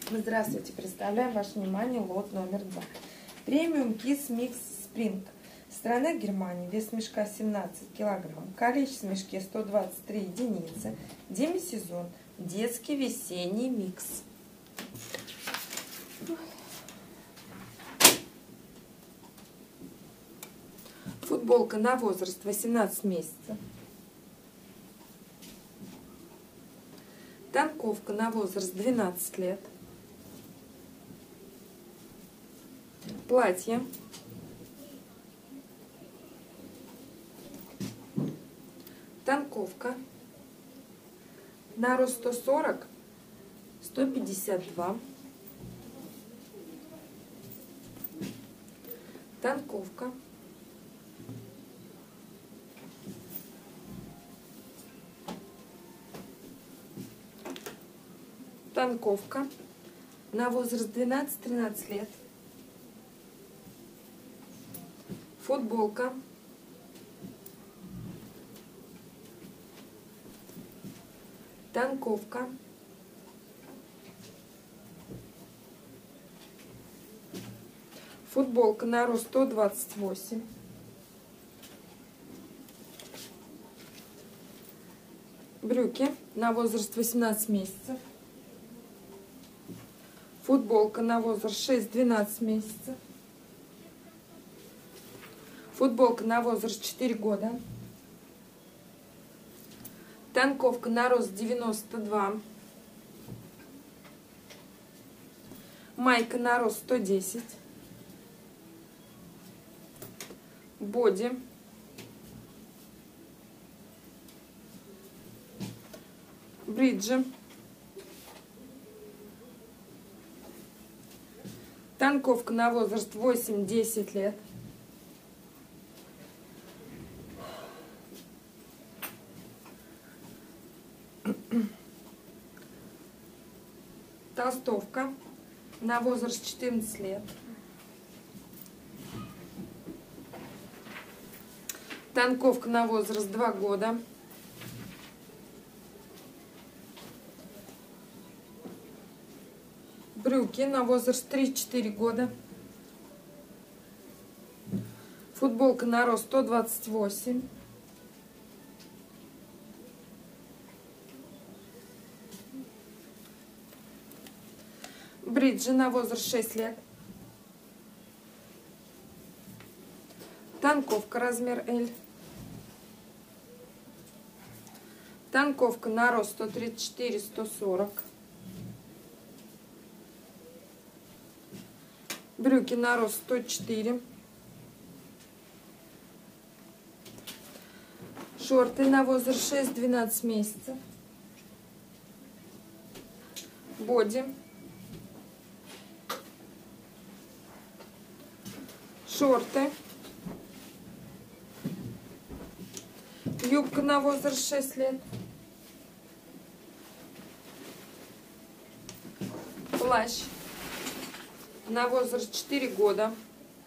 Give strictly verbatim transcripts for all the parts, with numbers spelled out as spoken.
Здравствуйте, представляем ваше внимание лот номер два. Премиум Кис Микс Спринг. Страна Германия. Вес мешка семнадцать килограмм. Количество в мешке сто двадцать три единицы. Демисезон. Детский весенний микс. Футболка на возраст восемнадцать месяцев. Танковка на возраст двенадцать лет. Платье. Танковка. На рост сто сорок — сто пятьдесят два. Танковка. Танковка. На возраст двенадцать-тринадцать лет. Футболка. Танковка. Футболка на рост сто двадцать восемь. Брюки на возраст восемнадцать месяцев. Футболка на возраст шесть-двенадцать месяцев. Футболка на возраст четыре года. Танковка на рост девяносто два. Майка на рост сто десять. Боди. Бриджи. Танковка на возраст восемь-десять лет. Толстовка на возраст четырнадцать лет. Танковка на возраст два года. Брюки на возраст три-четыре года. Футболка на рост сто двадцать восемь. Бриджи на возраст шесть лет. Танковка размер L. Танковка на рост сто тридцать четыре — сто сорок. Брюки на рост сто четыре. Шорты на возраст шесть-двенадцать месяцев. Боди. Шорты. Юбка на возраст шесть лет. Плащ на возраст четыре года.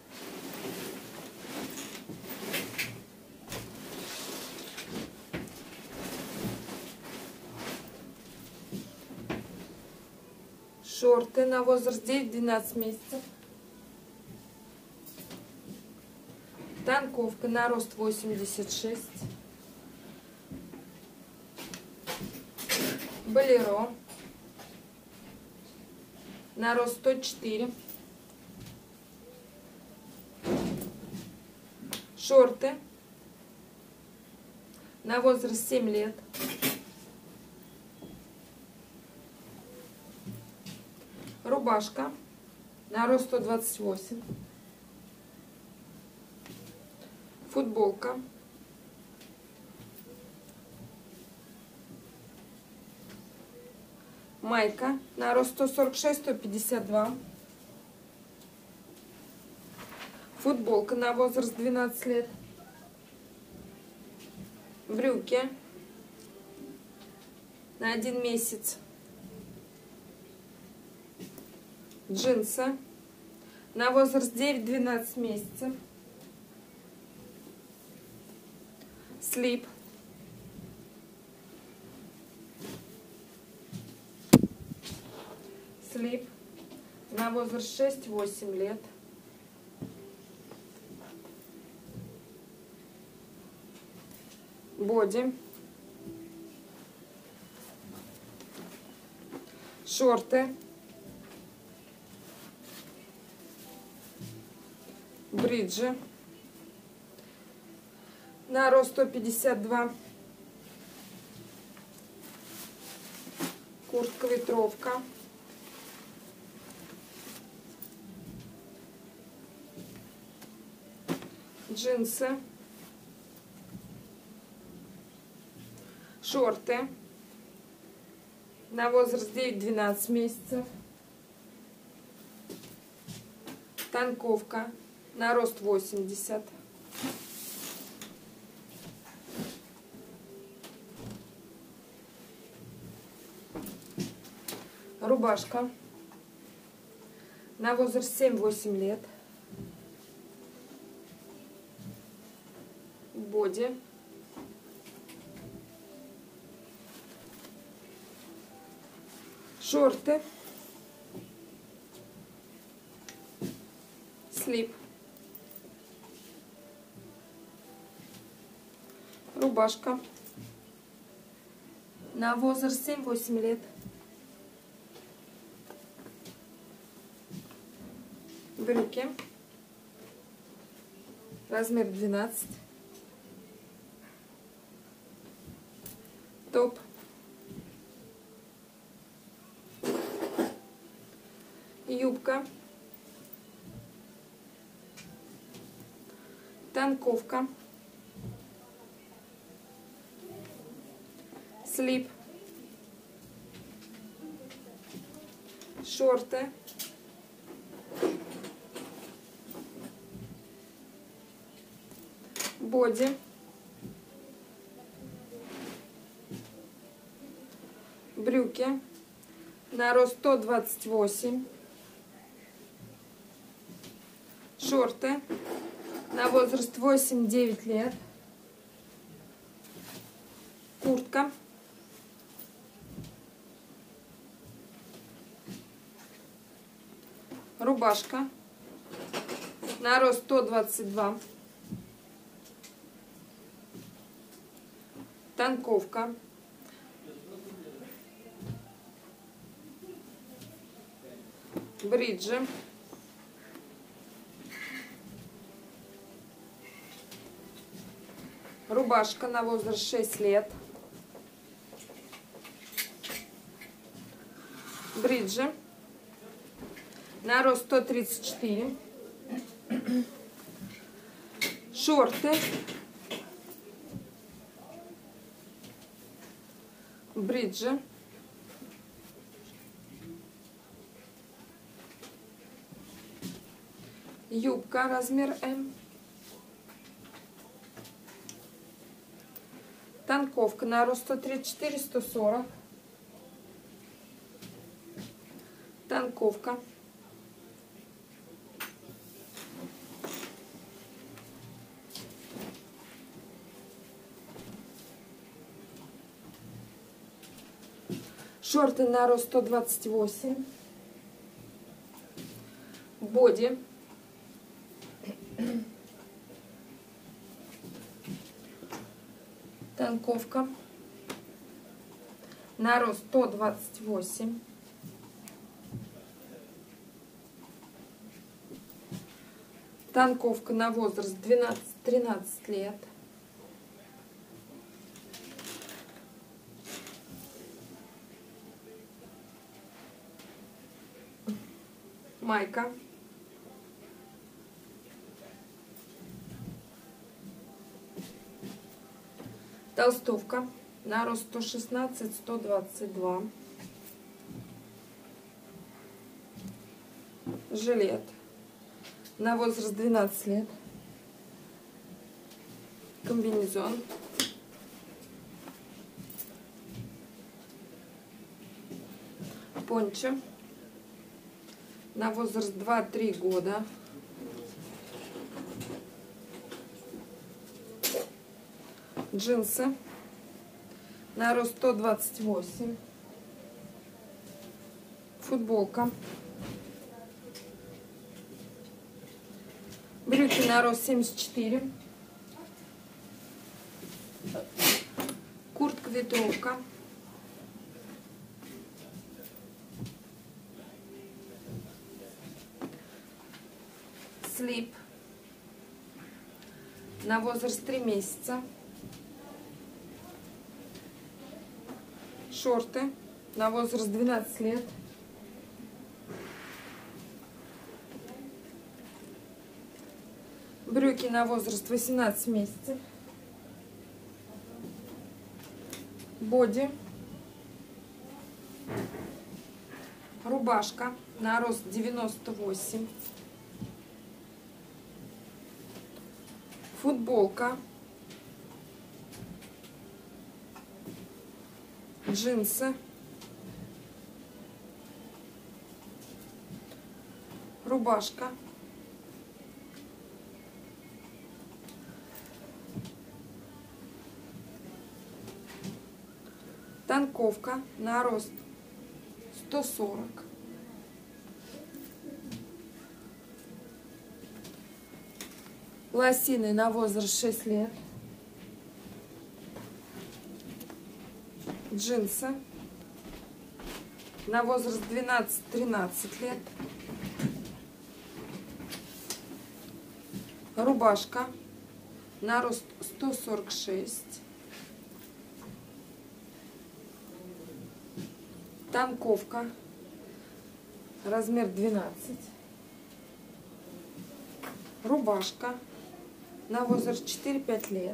Шорты на возраст девять-двенадцать месяцев. Танковка на рост восемьдесят шесть. Болеро на рост сто четыре. Шорты на возраст семь лет. Рубашка на рост сто двадцать восемь. Футболка. Майка на рост сто сорок шесть — сто пятьдесят два. Футболка на возраст двенадцать лет. Брюки на один месяц. Джинсы на возраст девять-двенадцать месяцев. Слип. Слип на возраст шесть-восемь лет. Боди. Шорты. Бриджи. На рост сто пятьдесят два. Куртка-ветровка. Джинсы. Шорты. На возраст девять-двенадцать месяцев. Танковка. На рост восемьдесят. Рубашка. На возраст семь-восемь лет. Боди. Шорты. Слип. Рубашка. На возраст семь-восемь лет. Брюки. Размер двенадцать. Топ. Юбка. Танковка. Слип. Шорты. Боди. Брюки. На рост сто двадцать восемь. Шорты. На возраст восемь-девять лет. Куртка. Рубашка. На рост сто двадцать два. Танковка. Бриджи. Рубашка на возраст шесть лет. Бриджи. На рост сто тридцать четыре. Шорты. Бриджи. Юбка размер М. Танковка на рост сто тридцать четыре — сто сорок. Танковка. Шорты на рост сто двадцать восемь. Боди. Танковка. На рост сто двадцать восемь. Танковка на возраст двенадцать-тринадцать лет. Майка. Толстовка на рост сто шестнадцать — сто двадцать два. Жилет на возраст двенадцать лет. Комбинезон. Пончо на возраст два-три года. Джинсы на рост сто двадцать восемь. Футболка. Брюки на рост семьдесят четыре. Куртка ветровка. Слип. На возраст три месяца. Шорты на возраст двенадцать лет. Брюки на возраст восемнадцать месяцев. Боди. Рубашка на рост девяносто восемь. Футболка. Джинсы. Рубашка. Танковка на рост сто сорок. Лосины на возраст шесть лет. Джинсы на возраст двенадцать-тринадцать лет. Рубашка на рост сто сорок шесть. Танковка размер двенадцать. Рубашка на возраст четыре-пять лет.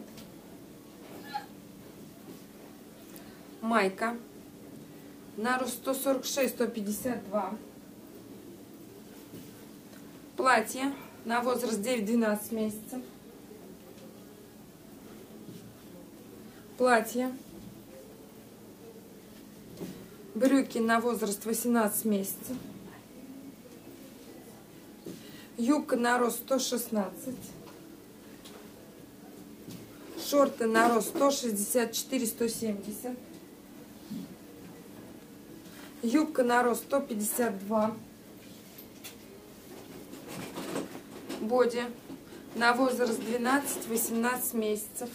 Майка на рост сто сорок шесть — сто пятьдесят два. Платье на возраст девять-двенадцать месяцев. Платье. Брюки на возраст восемнадцать месяцев. Юбка на рост сто шестнадцать. Шорты на рост сто шестьдесят четыре — сто семьдесят. Юбка на рост сто пятьдесят два. Боди на возраст двенадцать-восемнадцать месяцев.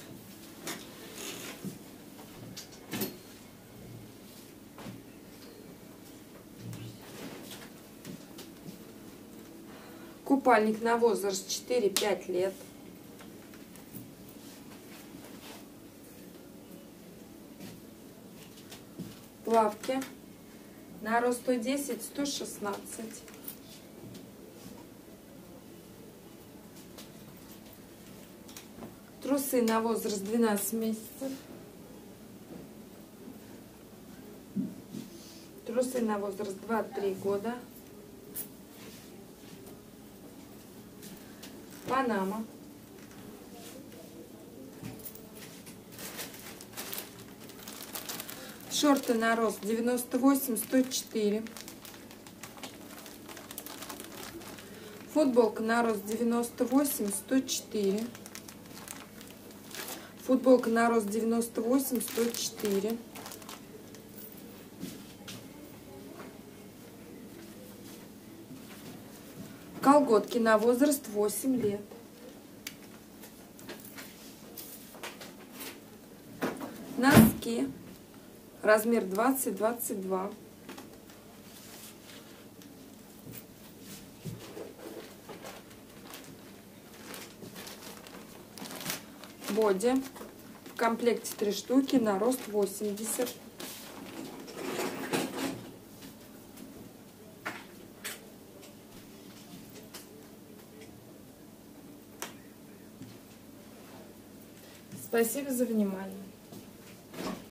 Купальник на возраст четыре-пять лет. Плавки на рост сто десять — сто шестнадцать. Трусы на возраст двенадцать месяцев. Трусы на возраст два-три года. Панама. Шорты на рост девяносто восемь — сто четыре. Футболка на рост девяносто восемь — сто четыре. Футболка на рост девяносто восемь — сто четыре. Колготки на возраст восемь лет. Носки размер двадцать-двадцать два. Боди в комплекте три штуки на рост восемьдесят. Спасибо за внимание.